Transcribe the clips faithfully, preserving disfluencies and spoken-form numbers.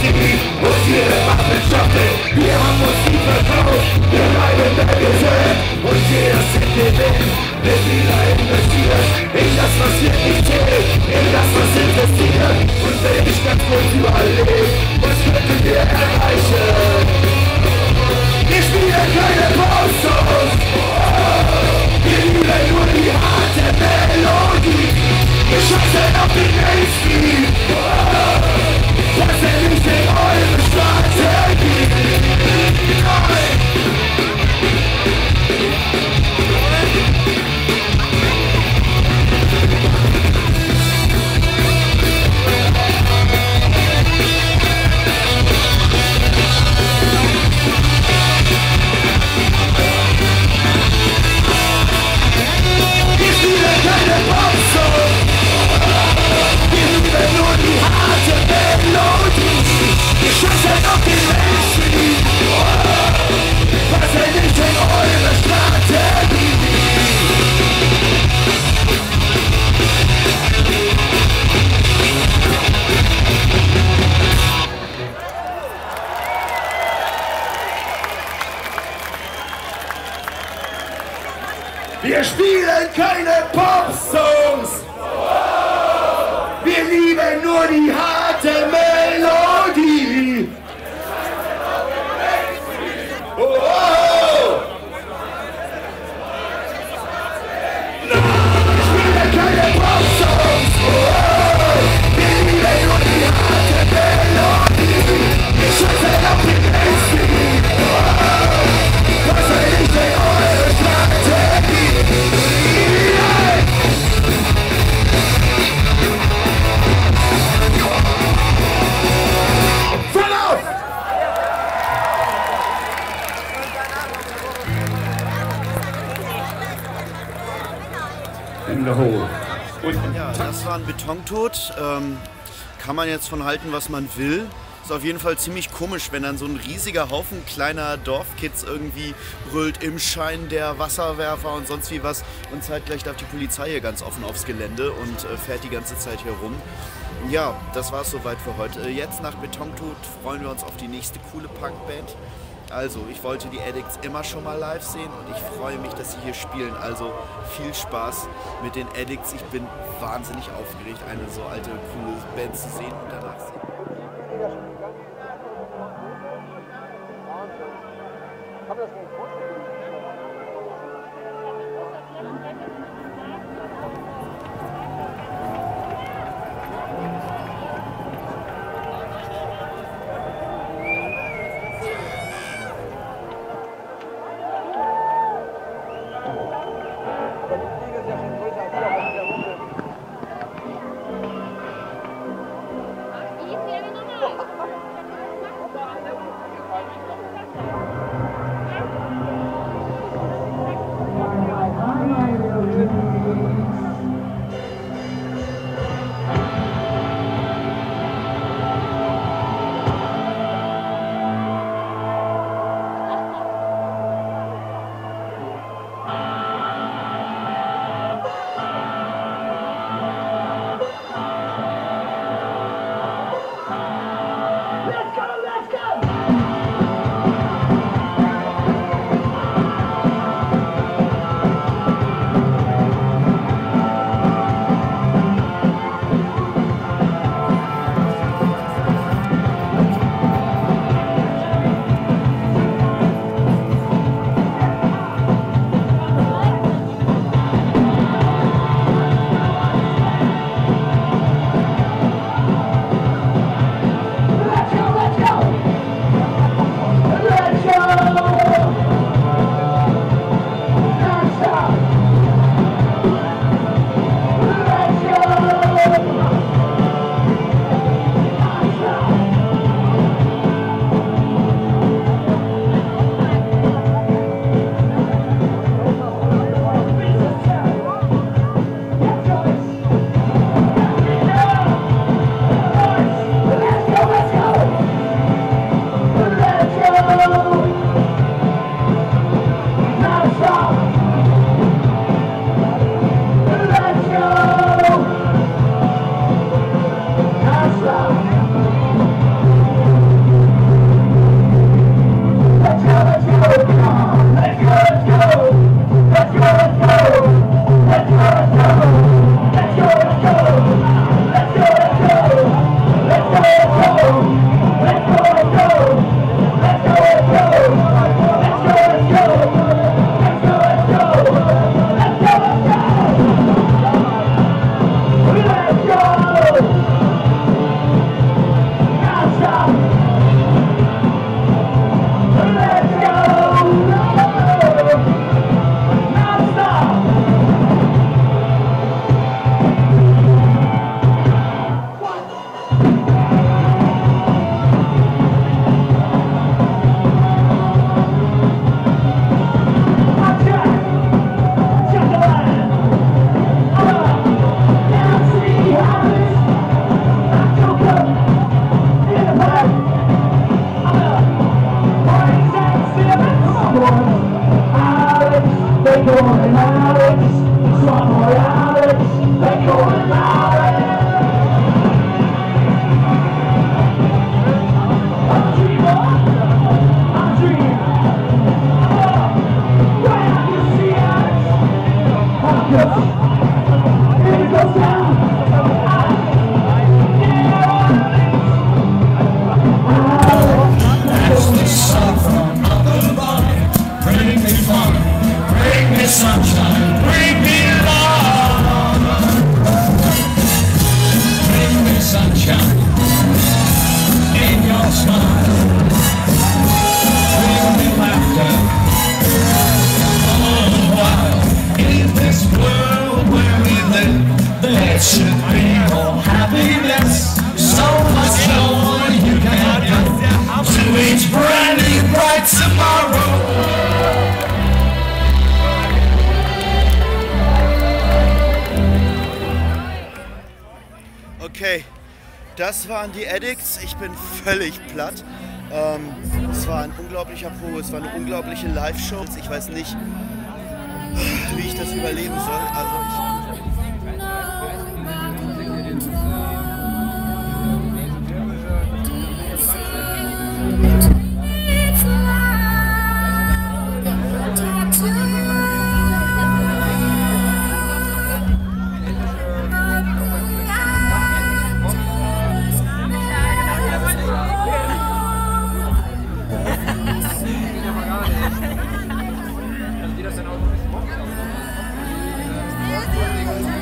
nie und ihre Waffen stoppen. Wir haben uns nie verkauft, wir bleiben wer wir sind und jeder Cent gewinnt, wird wieder investiert in das, was wirklich zählt, in das, was interessiert. Und wenn ich ganz kurz überlege, was könnten wir erreichen? Wir spielen keine Pop-Songs, wir lieben nur die harte Melodie. Wir scheißen auf den Mainstream, was denn nicht in eure Strategie? Nein! Wir spielen keine Pop-Songs, wir lieben nur die harte Melodie. Wir scheißen auf den Mainstream, was denn nicht in eure Strategie? Wir spielen keine Pop-Songs, wir lieben nur die harte Melodie. Oh, oh. Wir spielen keine Pop-Songs, oh, wir lieben nur die harte Melodie. Wir scheißen auf den Mainstream, oh, was soll ich denn eure Strategie? In the hole. Ja, das war ein Betontod. Ähm, kann man jetzt von halten, was man will. Ist auf jeden Fall ziemlich komisch, wenn dann so ein riesiger Haufen kleiner Dorfkids irgendwie brüllt im Schein der Wasserwerfer und sonst wie was. Und zeitgleich darf die Polizei hier ganz offen aufs Gelände und äh, fährt die ganze Zeit hier rum. Ja, das war's soweit für heute. Jetzt nach Betontod freuen wir uns auf die nächste coole Punkband. Also, ich wollte die Addicts immer schon mal live sehen und ich freue mich, dass sie hier spielen. Also, viel Spaß mit den Addicts. Ich bin wahnsinnig aufgeregt, eine so alte, coole Band zu sehen und danach sehen. Thank you. Das waren die Addicts. Ich bin völlig platt. Ähm, es war ein unglaublicher Probe, es war eine unglaubliche Live-Show. Ich weiß nicht, wie ich das überleben soll. Also ich Wie das denn auch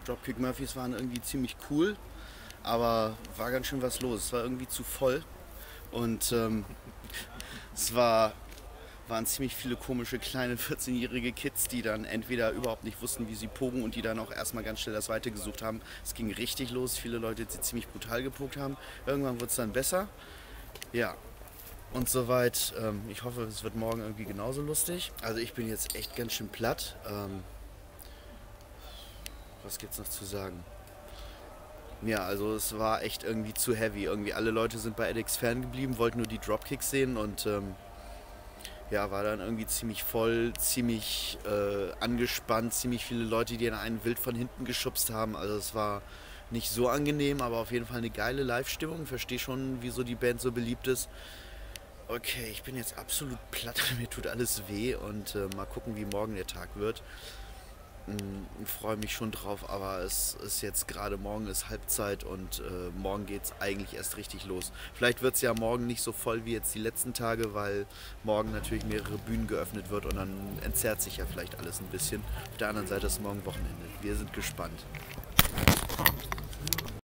Dropkick Murphys waren irgendwie ziemlich cool, aber war ganz schön was los. Es war irgendwie zu voll und ähm, es war, waren ziemlich viele komische kleine vierzehnjährige Kids, die dann entweder überhaupt nicht wussten, wie sie pogen und die dann auch erstmal ganz schnell das Weite gesucht haben. Es ging richtig los, viele Leute, die ziemlich brutal gepokt haben. Irgendwann wurde es dann besser. Ja. Und soweit, ähm, ich hoffe, es wird morgen irgendwie genauso lustig. Also ich bin jetzt echt ganz schön platt. Ähm, was gibt's noch zu sagen? Ja, also es war echt irgendwie zu heavy. Irgendwie alle Leute sind bei Addicts fern geblieben, wollten nur die Dropkicks sehen und ähm, ja, war dann irgendwie ziemlich voll, ziemlich äh, angespannt, ziemlich viele Leute, die dann einen wild von hinten geschubst haben. Also es war nicht so angenehm, aber auf jeden Fall eine geile Live-Stimmung. Verstehe schon, wieso die Band so beliebt ist. Okay, ich bin jetzt absolut platt, mir tut alles weh und äh, mal gucken, wie morgen der Tag wird. Ich freue mich schon drauf, aber es ist jetzt gerade, morgen ist Halbzeit und äh, morgen geht es eigentlich erst richtig los. Vielleicht wird es ja morgen nicht so voll wie jetzt die letzten Tage, weil morgen natürlich mehrere Bühnen geöffnet wird und dann entzerrt sich ja vielleicht alles ein bisschen. Auf der anderen Seite ist morgen Wochenende. Wir sind gespannt.